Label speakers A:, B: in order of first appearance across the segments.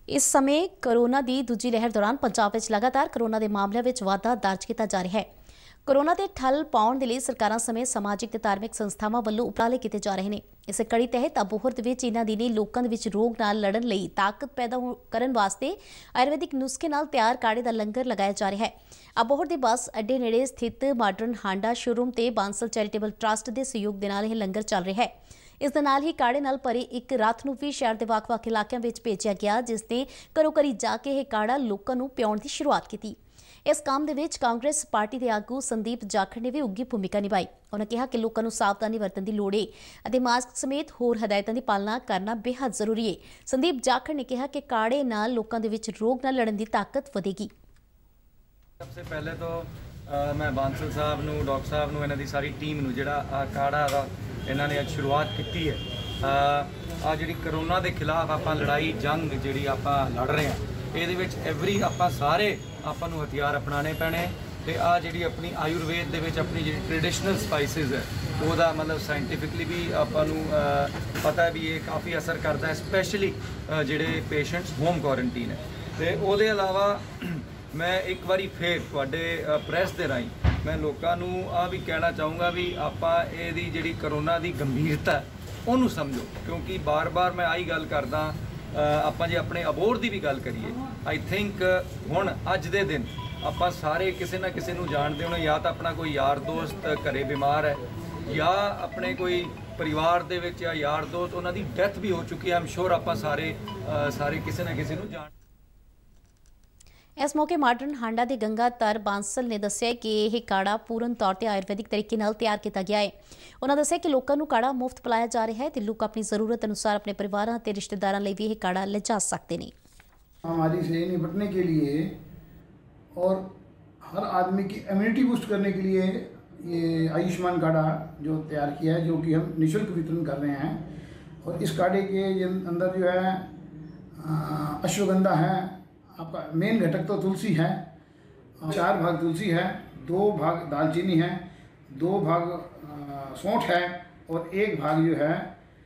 A: इस समय कोरोना की दूजी लहर दौरान पंजाब में लगातार कोरोना के मामलों में वाधा दर्ज किया जा रहा है। कोरोना के ठल पाने के लिए सरकारों समेत समाजिक ते धार्मिक संस्थावां वालों उपराले किए जा रहे हैं। इस कड़ी तहत अबोहर इन्हां दी ने लोकां दे विच रोग नाल लड़न लई ताकत पैदा करन वास्ते आयुर्वेदिक नुस्खे नाल तैयार काढ़े का लंगर लगाया जा रहा है। अबोहर के बस अड्डे नेड़े स्थित मॉडर्न हांडा शोरूम ते बांसल चैरिटेबल ट्रस्ट के सहयोग के नाल यह लंगर चल रहा है। इस दे नाल ही काढ़े नाल भरी एक रथ नूं भी शहर के ਵੱਖ-ਵੱਖ इलाकों में भेजा गया, जिसने घरों घरी जाके यह काढ़ा लोगों नूं पिआउण की शुरुआत की। इस काम दे विच कांग्रेस पार्टी के आगू संदीप जाखड़ ने भी उगी भूमिका निभाई। उन्होंने कहा कि लोगों को सावधानी बरतन की लोड़ है और मास्क समेत होर हदायतों की पालना करना बेहद जरूरी है। संदीप जाखड़ ने कहा कि काढ़े नाल लोगों के विच रोग नाल लड़न की ताकत वधेगी।
B: सबसे पहले तो मैं बांसल साहब नूं, डॉक्टर साहब नूं, इन्हां दी सारी टीम नूं जिहड़ा काढ़ा दा इन्हां ने अज शुरुआत की है। आ जिहड़ी करोना के खिलाफ आपां लड़ाई जंग जिहड़ी आपां लड़ रहे हैं, ਇਹਦੇ ਵਿੱਚ ਐਵਰੀ ਆਪਾਂ ਸਾਰੇ ਆਪਾਂ ਨੂੰ ਹਥਿਆਰ ਅਪਣਾਣੇ ਪੈਣੇ ਤੇ ਆ ਜਿਹੜੀ ਆਪਣੀ ਆਯੁਰਵੇਦ ਦੇ ਵਿੱਚ ਆਪਣੀ ਜਿਹੜੀ ਟ੍ਰੈਡੀਸ਼ਨਲ ਸਪਾਈਸਿਸ ਹੈ ਉਹਦਾ ਮਤਲਬ ਸਾਇੰਟੀਫਿਕਲੀ ਵੀ ਆਪਾਂ ਨੂੰ ਪਤਾ ਹੈ ਵੀ ਇਹ ਕਾਫੀ ਅਸਰ ਕਰਦਾ ਹੈ, ਸਪੈਸ਼ਲੀ ਜਿਹੜੇ ਪੇਸ਼ੈਂਟਸ ਹੋਮ ਕੁਆਰੰਟੀਨ ਹੈ। ਤੇ ਉਹਦੇ ਇਲਾਵਾ ਮੈਂ ਇੱਕ ਵਾਰੀ ਫੇਰ ਤੁਹਾਡੇ ਪ੍ਰੈਸ ਦੇ ਰਾਹੀਂ ਮੈਂ ਲੋਕਾਂ ਨੂੰ ਆ ਵੀ ਕਹਿਣਾ ਚਾਹੂੰਗਾ ਵੀ ਆਪਾਂ ਇਹਦੀ ਜਿਹੜੀ ਕਰੋਨਾ ਦੀ ਗੰਭੀਰਤਾ ਉਹਨੂੰ ਸਮਝੋ, ਕਿਉਂਕਿ ਬਾਰ-ਬਾਰ ਮੈਂ ਆਹੀ ਗੱਲ ਕਰਦਾ। ਆਪਾਂ ਜੇ ਆਪਣੇ ਅਬੋਹਰ ਦੀ ਵੀ ਗੱਲ ਕਰੀਏ, ਆਈ ਥਿੰਕ ਹੁਣ ਅੱਜ ਦੇ ਦਿਨ ਆਪਾਂ ਸਾਰੇ ਕਿਸੇ ਨਾ ਕਿਸੇ ਨੂੰ ਜਾਣਦੇ ਹੋਣੇ, ਜਾਂ ਤਾਂ ਆਪਣਾ ਕੋਈ ਯਾਰ ਦੋਸਤ ਘਰੇ ਬਿਮਾਰ ਹੈ ਜਾਂ ਆਪਣੇ ਕੋਈ ਪਰਿਵਾਰ ਦੇ ਵਿੱਚ ਜਾਂ ਯਾਰ ਦੋਸਤ ਉਹਨਾਂ ਦੀ ਡੈਥ ਵੀ ਹੋ ਚੁੱਕੀ ਹੈ। ਆਮ ਸ਼ੋਰ ਆਪਾਂ ਸਾਰੇ ਕਿਸੇ ਨਾ ਕਿਸੇ ਨੂੰ ਜਾਣ।
A: इस मौके मॉडर्न हांडा के गंगाधर बांसल ने दस्सिया कि यह काढ़ा पूर्ण तौर पर आयुर्वेदिक तरीके नाल तैयार किया गया है। उन्होंने दस्सिया कि लोगों को काढ़ा मुफ्त पिलाया जा रहा है तो लोग अपनी जरूरत अनुसार अपने परिवार और रिश्तेदारों लिए भी यह काढ़ा ले जा सकते हैं।
C: महामारी से निपटने के लिए और हर आदमी की इम्यूनिटी बूस्ट करने के लिए ये आयुष्मान काढ़ा जो तैयार किया है, जो कि हम निःशुल्क वितरण कर रहे हैं। और इस काढ़े के अंदर जो है अश्वगंधा है, आपका मेन घटक तो तुलसी है, 4 भाग तुलसी है, 2 भाग दालचीनी है, 2 भाग सौंठ है और 1 भाग जो है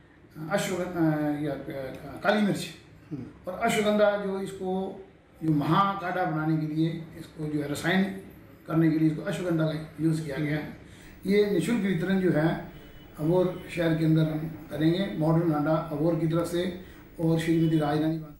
C: काली मिर्च। और अश्वगंधा जो इसको जो महाकाढ़ा बनाने के लिए, इसको जो है रसायन करने के लिए इसको अश्वगंधा का यूज़ किया गया है। ये निःशुल्क वितरण जो है अबोहर शहर के अंदर हम करेंगे, मॉडर्न हांडा अबोहर की तरफ से और श्रीमती राजधानी